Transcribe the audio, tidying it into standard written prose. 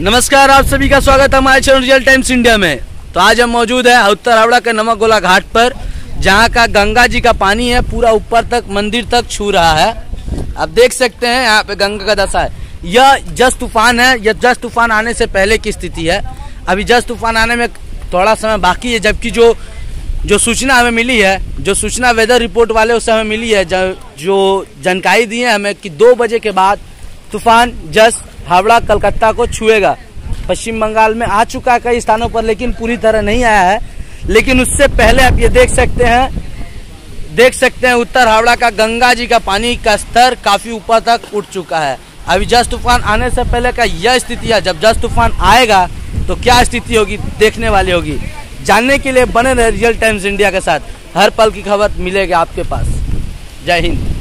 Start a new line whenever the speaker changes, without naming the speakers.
नमस्कार, आप सभी का स्वागत है हमारे चैनल रियल टाइम्स इंडिया में। तो आज हम मौजूद है उत्तर हावड़ा के नमकगोला घाट पर, जहां का गंगा जी का पानी है पूरा ऊपर तक मंदिर तक छू रहा है। आप देख सकते हैं यहाँ पे गंगा का दशा है। यह जस्ट तूफान है, यह जस्ट तूफान आने से पहले की स्थिति है। अभी जस्ट तूफान आने में थोड़ा समय बाकी है, जबकि जो सूचना हमें मिली है, जो सूचना वेदर रिपोर्ट वाले उससे हमें मिली है, जो जानकारी दी है हमें कि 2 बजे के बाद तूफान जस्ट हावड़ा कलकत्ता को छुएगा। पश्चिम बंगाल में आ चुका है कई स्थानों पर, लेकिन पूरी तरह नहीं आया है। लेकिन उससे पहले आप ये देख सकते हैं उत्तर हावड़ा का गंगा जी का पानी का स्तर काफी ऊपर तक उठ चुका है। अभी जस्ट तूफान आने से पहले का यह स्थिति है। जब जस्ट तूफान आएगा तो क्या स्थिति होगी, देखने वाली होगी। जानने के लिए बने रहे रियल टाइम्स इंडिया के साथ, हर पल की खबर मिलेगी आपके पास। जय हिंद।